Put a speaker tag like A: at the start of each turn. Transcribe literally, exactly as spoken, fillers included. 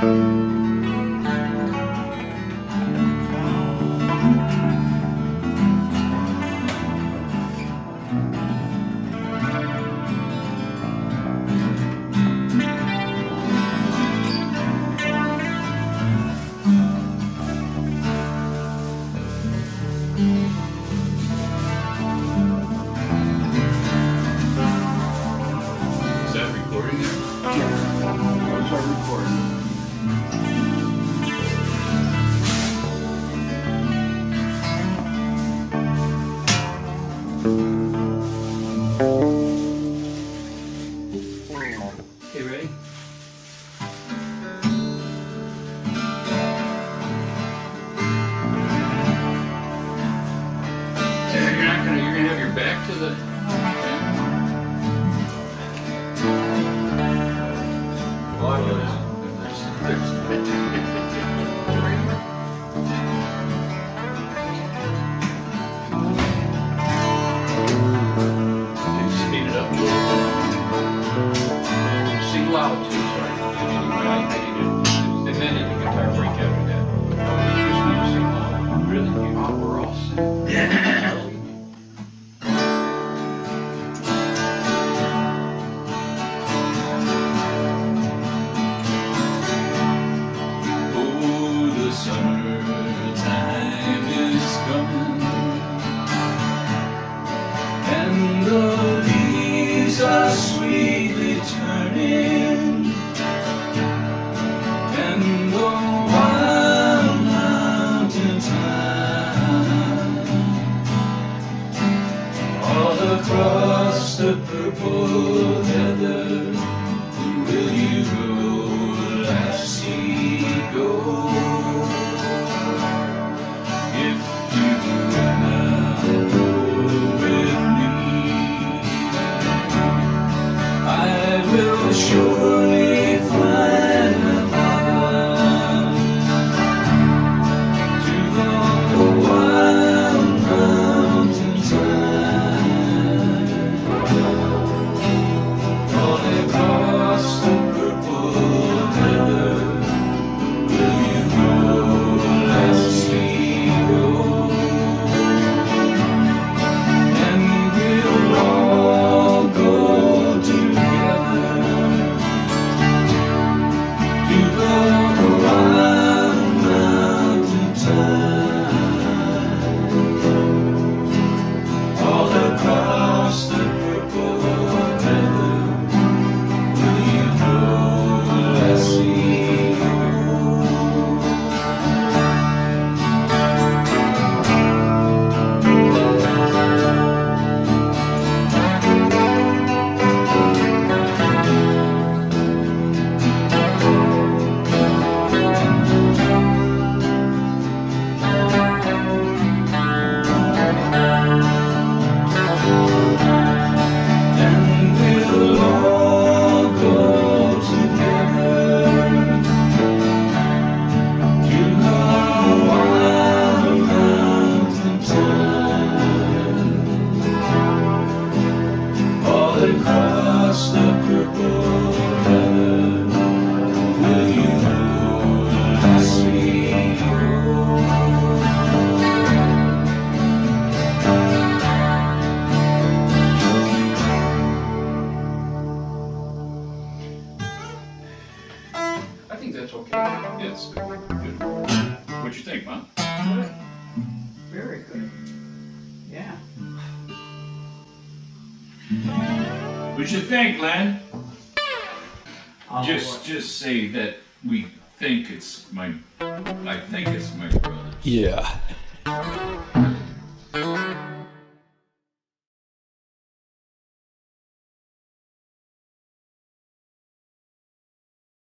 A: back to the... Oh, I know this. There's, there's... Speed it up a little bit. Sing loud too, sorry. I need to, and then the guitar break after that. You just need to sing loud. Really? Oh, we're all singing. Yeah.
B: Are sweetly turning, and the wild mountain thyme all across the purple heather. Will you go, lassie, go? If you cannot go with me, I will surely find a path to the wild mountain thyme, all across the purple heather. Will you go, lassie, go? And we'll all go together to the wild mountain thyme, all across the purple heather. Will you go, lassie, go? And we'll all go together to the wild mountain thyme, all across the purple heather. Will you go, lassie, go?
A: I think that's okay. It's good. What'd you think, Mom?
C: Good. Very good. Yeah.
A: What'd you think, Len?
C: I'll
A: Just, just say that we think it's my, I think it's my brother.
D: Yeah.